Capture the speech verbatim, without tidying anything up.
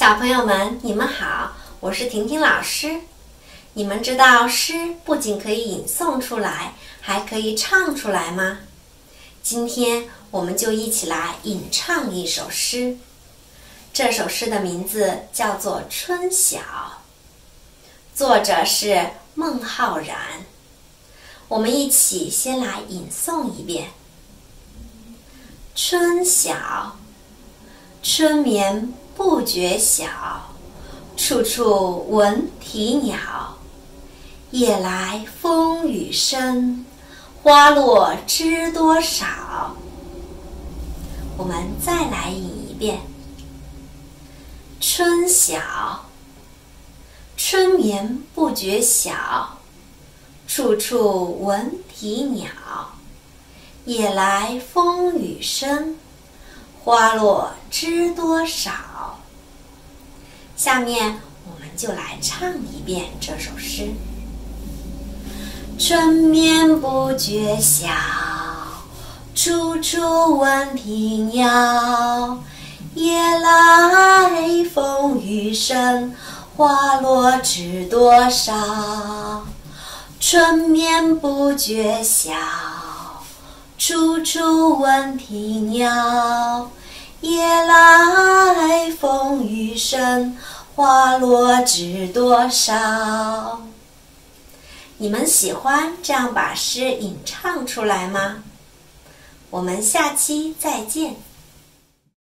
小朋友们，你们好，我是婷婷老师。你们知道诗不仅可以吟诵出来，还可以唱出来吗？今天我们就一起来吟唱一首诗。这首诗的名字叫做《春晓》，作者是孟浩然。我们一起先来吟诵一遍。春晓，春眠不觉晓，处处闻啼鸟。夜来风雨声，花落知多少。我们再来吟一遍。春晓，春眠不觉晓，处处闻啼鸟。夜来风雨声，花落知多少。下面我们就来唱一遍这首诗。春眠不觉晓，处处闻啼鸟。夜来风雨声，花落知多少。春眠不觉晓，处处闻啼鸟。夜来风雨声，花落知多少。你们喜欢这样把诗吟唱出来吗？我们下期再见。